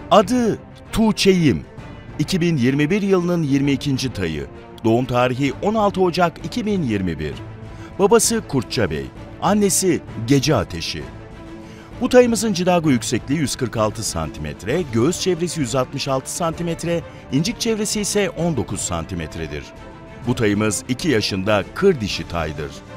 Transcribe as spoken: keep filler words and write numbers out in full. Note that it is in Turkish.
Adı Tuğçe'yim. iki bin yirmi bir yılının yirmi ikinci tayı. Doğum tarihi on altı Ocak iki bin yirmi bir. Babası Kurtça Bey, annesi Gece Ateşi. Bu tayımızın cilago yüksekliği yüz kırk altı santimetre, göğüs çevresi yüz altmış altı santimetre, incik çevresi ise on dokuz santimetredir. Bu tayımız iki yaşında kır dişi taydır.